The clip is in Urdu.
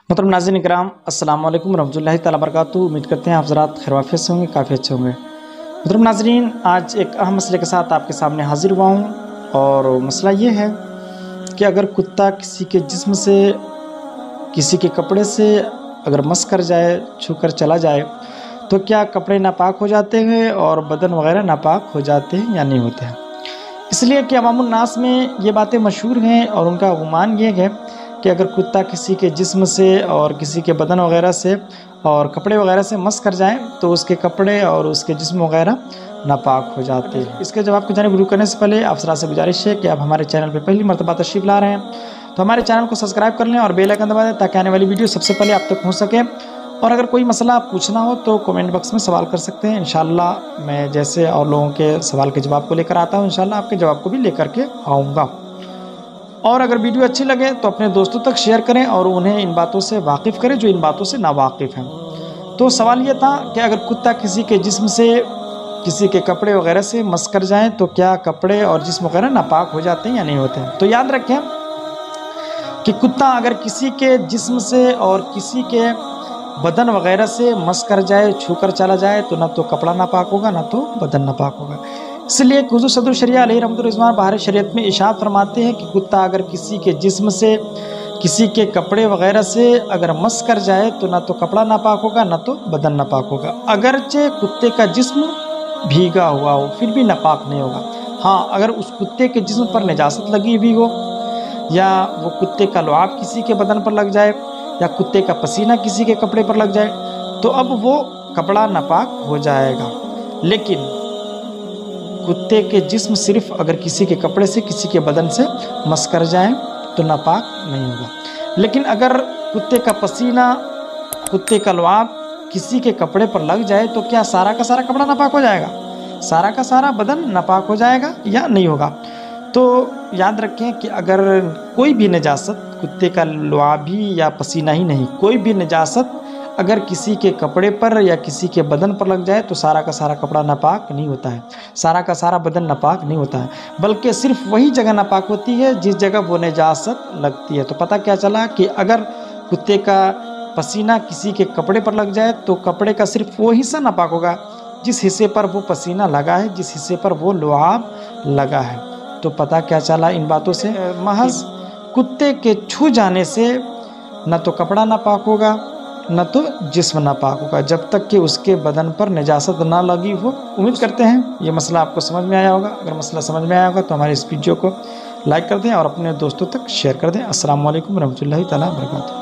محترم ناظرین اکرام، السلام علیکم ورحمۃ اللہ تعالیٰ وبرکاتہ۔ امید کرتے ہیں آپ حضرات خیر وعافیت سے ہوں گے، کافی اچھے ہوں گے۔ محترم ناظرین، آج ایک اہم مسئلے کے ساتھ آپ کے سامنے حاضر ہوا ہوں، اور مسئلہ یہ ہے کہ اگر کتا کسی کے جسم سے، کسی کے کپڑے سے اگر مس کر جائے، چھو کر چلا جائے، تو کیا کپڑے ناپاک ہو جاتے ہیں اور بدن وغیرہ ناپاک ہو جاتے ہیں یا نہیں ہوتے ہیں؟ اس لیے کہ عوام الناس میں یہ باتیں مشہور ہیں، اور ان کا گمان یہ ہے کہ اگر کتا کسی کے جسم سے اور کسی کے بدن وغیرہ سے اور کپڑے وغیرہ سے مس کر جائے تو اس کے کپڑے اور اس کے جسم وغیرہ ناپاک ہو جاتے ہیں۔ اس کے جواب کی جانب رجوع کرنے سے پہلے آپ حضرات سے گزارش ہے کہ آپ ہمارے چینل پہ پہلی مرتبہ تشریف لا رہے ہیں تو ہمارے چینل کو سبسکرائب کر لیں اور بیل آئیکن دبا دیں تاکہ آنے والی ویڈیو سب سے پہلے آپ تک پہنچ سکے۔ اور اگر کوئی مسئلہ آپ پوچھنا ہو تو کومنٹ باکس میں سوال کر سکتے ہیں، انشاءاللہ میں جیسے اور لوگوں کے سوال کے جواب کو لے کر آتا ہوں، انشاءاللہ آپ کے جواب کو بھی لے کر کے آؤں گا۔ اور اگر ویڈیو اچھی لگے تو اپنے دوستوں تک شیئر کریں اور انہیں ان باتوں سے واقف کریں جو ان باتوں سے ناواقف ہیں۔ تو سوال یہ تھا کہ اگر کتا کسی کے جسم سے، کسی کے کپڑے وغیرہ سے مس کر جائیں تو کیا کپڑے اور جسم وغیرہ ناپاک ہو جاتے ہیں یا نہیں ہوتے ہیں؟ تو یاد رکھیں کہ کتا اگر کسی کے جسم سے اور کسی کے بدن وغیرہ سے مس کر جائے، چھو کر چلا جائے، تو نہ تو کپڑا ناپاک ہوگا نہ تو بدن ناپاک ہوگا۔ اس لیے حضور صدر الشریعہ علیہ رحمۃ الرضوان بہار شریعت میں ارشاد فرماتے ہیں کہ کتا اگر کسی کے جسم سے، کسی کے کپڑے وغیرہ سے اگر مس کر جائے تو نہ تو کپڑا ناپاک ہوگا نہ تو بدن ناپاک ہوگا، اگرچہ کتے کا جسم بھیگا ہوا ہو پھر بھی ناپاک نہیں ہوگا۔ ہاں، اگر اس کتے کے جسم پر نجاست لگی ہوئی ہو، یا وہ کتے کا لعاب کسی کے بدن پر لگ جائے، یا کتے کا پسینہ کسی کے کپڑے پر لگ جائے، تو اب وہ کپڑا ناپاک ہو جائے گا۔ لیکن کتے کے جسم صرف اگر کسی کے کپڑے سے، کسی کے بدن سے مس کر جائیں تو ناپاک نہیں ہوگا۔ لیکن اگر کتے کا پسینہ، کتے کا لعاب کسی کے کپڑے پر لگ جائے تو کیا سارا کا سارا کپڑا ناپاک ہو جائے گا؟ سارا کا سارا بدن ناپاک ہو جائے گا یا نہیں ہوگا؟ تو یاد رکھیں کہ اگر کوئی بھی نجاست، کتے کا لعاب ہی یا پسینہ ہی نہیں، کوئی بھی نجاست اگر کسی کے کپڑے پر یا کسی کے بدن پر لگ جائے تو سارا کا سارا کپڑا ناپاک نہیں ہوتا ہے، سارا کا سارا بدن ناپاک نہیں ہوتا ہے، بلکہ صرف وہی جگہ ناپاک ہوتی ہے جس جگہ وہ نجاست لگتی ہے۔ تو پتہ کیا چلا کہ اگر کتے کا پسینہ کسی کے کپڑے پر لگ جائے تو کپڑے کا صرف وہ حصہ ناپاک ہوگا جس حصے پر وہ پسینہ لگا ہے، جس حصے پر وہ لعاب لگا ہے۔ تو پتہ کیا چلا ان باتوں سے؟ محض کتے کے چھو جانے سے نہ تو کپڑا ناپاک ہوگا نہ تو جسم ناپاک ہوگا جب تک کہ اس کے بدن پر نجاست نہ لگی ہو۔ امید کرتے ہیں یہ مسئلہ آپ کو سمجھ میں آیا ہوگا۔ اگر مسئلہ سمجھ میں آیا ہوگا تو ہمارے اس ویڈیو کو لائک کر دیں اور اپنے دوستوں تک شیئر کر دیں۔ السلام علیکم ورحمۃ اللہ تعالیٰ وبرکاتہ۔